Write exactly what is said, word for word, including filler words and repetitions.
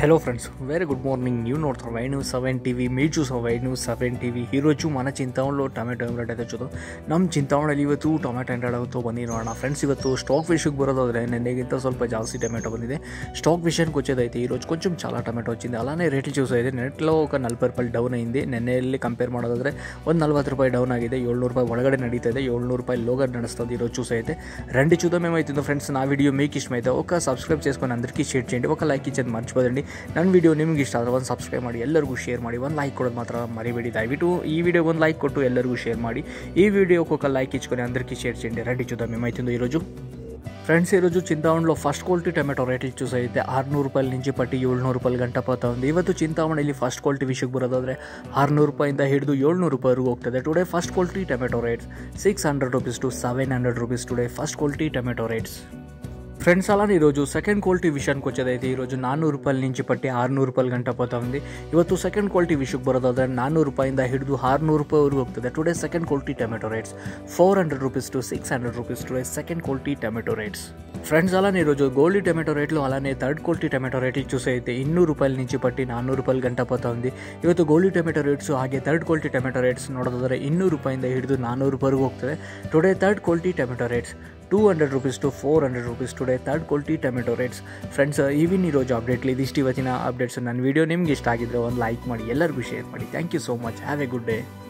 Hello friends, very good morning. న్యూ నోట్ Y news seven TV ಮೇಜು ವೈ ನ್ಯೂಸ್ ಸೆವೆನ್ ಟಿವಿ ಈರೋಜು ಮನ ಚಿಂತಾವಣలో ಟೊಮೆಟೊ ರೇಟ್ ಐತೆ ಚೂದು. ನಮ್ಮ ಚಿಂತಾವಣಲ್ಲಿ ಇವತ್ತು ಟೊಮೆಟೊ ಹಂಡ್ರೆಡ್ ಆಗುತ್ತೋ ಬಂದು ನೋಡೋಣ ಫ್ರೆಂಡ್ಸ್. ಇವತ್ತು ಸ್ಟಾಕ್ ವಿಷಯಕ್ಕೆ ಬರೋದಾದರೆ ನೆನ್ನೆಗಿಂತ ಸ್ವಲ್ಪ ಜಾಸ್ತಿ టొమాటో ಬಂದಿದೆ. స్టాక్ విషయానికి వచ్చేదైతే ఈరోజు కొంచెం చాలా టొమాటో వచ్చింది. అలానే రేట్లు చూసైతే నెట్లో ఒక నలభై రూపాయలు డౌన్ అయింది. నిನ್ನೆಯಲ್ಲಿ కంపేర్ ಮಾಡೋದಾದರೆ ಒಂದು నలభై రూపాయలు డౌన్ ఆಗಿದೆ. ఏడునూరు రూపాయలు ಒಳಗಡೆ ನಡೀತಾ ಇದೆ. ఏడునూరు రూపాయలు లోగా నడుస్తుంది ఈరోజు చూసైతే. రండి చూద్దాం ఏమవుతుందో ఫ్రెండ్స్. నా వీడియో మీకు ఇష్టమైతే ఒక సబ్స్క్రైబ్ చేసుకొని అందరికీ షేర్ చేయండి, ఒక లైక్ ఇచ్చేది మర్చిపోదండి. ನನ್ನ ವಿಡಿಯೋ ನಿಮಗೆ ಇಷ್ಟ ಆದರೆ ಒಂದು ಸಬ್ಸ್ಕ್ರೈಬ್ ಮಾಡಿ, ಎಲ್ಲರಿಗೂ ಶೇರ್ ಮಾಡಿ, ಒಂದು ಲೈಕ್ ಕೊಡೋದು ಮಾತ್ರ ಮರಿಬೇಡಿ. ದಯವಿಟ್ಟು ಈ ವಿಡಿಯೋಗೆ ಒಂದು లైక్ కొట్టు ಎಲ್ಲರಿಗೂ షేర్ ಮಾಡಿ. ఈ వీడియోకి ఒక లైక్ ఇచ్చుకొని అందరికీ షేర్ చేయండి. రండి చూద్దాం ఏమవుతుందో ఈరోజు ఫ్రెండ్స్. ఈరోజు చింతామణిలో ఫస్ట్ క్వాలిటీ టొమాటో రేట్లు చూసైతే ఆరునూರು ರೂಪಾಯಿ నుంచి ಪಟ್ಟಿ ಏಳುನೂರು ರೂಪಾಯಿ ಗಂಟ ಪತ್ತಾ ఉంది. ಇವತ್ತು ಚಿಂತಾಮಣಿಯಲ್ಲಿ ಫಸ್ಟ್ ಕ್ವಾಲಿಟಿ ವಿಷಯಕ್ಕೆ ಬರೋದಾದರೆ ಆರುನೂರು ರೂಪಾಯಿಂದ ಹಿಡಿದು ಏಳುನೂರು ರೂಪಾಯಿವರೆಗೂ ಹೋಗ್ತದೆ. Today first quality tomato rates six hundred rupees to seven hundred rupees today first quality tomato rates friends. అలానే ఈరోజు సెకండ్ క్వాలిటీ విషయానికి వచ్చేదైతే ఈరోజు నాన్నూరు రూపాయల నుంచి పట్టి ఆరునూరు ರೂಪಾಯಿ ಗಂಟ పోతా ఉంది. ಇವತ್ತು ಸೆಕೆಂಡ್ ಕ್ವಾಲಿಟಿ ವಿಷಯಕ್ಕೆ ಬರೋದಾದರೆ ನಾನ್ನೂರು ರೂಪಾಯಿಂದ ಹಿಡಿದು ಆರುನೂರು ರೂಪಾಯಿವರೆಗೂ ಹೋಗ್ತದೆ. Today second quality tomato rates four hundred rupees to six hundred rupees today second quality tomato rates friends. అలానే ఈరోజు గోల్డీ టొమాటో రేట్లు అలానే థర్డ్ క్వాలిటీ టొమాటో రేట్లు చూసి అయితే ಇನ್ನೂರು ರೂಪಾయల నుంచి పట్టి ನಾನ್ನೂರು ರೂಪಾಯಿ ಗಂಟ పోతా ఉంది. ಇವತ್ತು ಗೋಲ್ಡీ ಟೊಮೆಟೊ ರೇಟ್ಸ್ ಹಾಗೆ ಥರ್ಡ್ ಕ್ವಾಲಿಟಿ ಟೊಮೆಟೊ ರೇಟ್ಸ್ ನೋಡೋದಾದರೆ ಇನ್ನೂರು ರೂಪಾಯಿಂದ ಹಿಡಿದು ನಾನ್ನೂರು ರೂಪಾಯಿವರೆಗೂ ಹೋಗ್ತದೆ. Today third quality tomato rates two hundred rupees to four hundred rupees today third quality tomato rates friends. ಈವಿನ ಈರೋಜು ಅಪ್ಡೇಟ್ಲಿ ಇದಿಷ್ಟು ಇವತ್ತಿನ ಅಪ್ಡೇಟ್ಸ್. ನನ್ನ ವಿಡಿಯೋ ನಿಮ್ಗೆ ಇಷ್ಟ ಆಗಿದ್ರೆ ಒಂದು ಲೈಕ್ ಮಾಡಿ, ಎಲ್ಲರಿಗೂ ಶೇರ್ ಮಾಡಿ. Thank you so much. Have a good day.